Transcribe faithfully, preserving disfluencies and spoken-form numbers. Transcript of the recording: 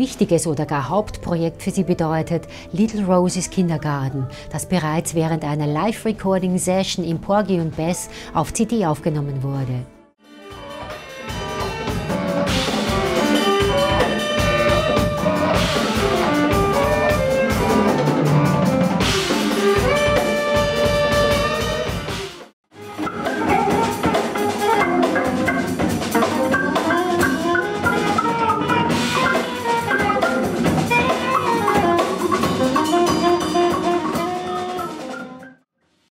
wichtiges oder gar Hauptprojekt für sie bedeutet Little Roses Kindergarten, das bereits während einer Live-Recording-Session in Porgy und Bess auf C D aufgenommen wurde.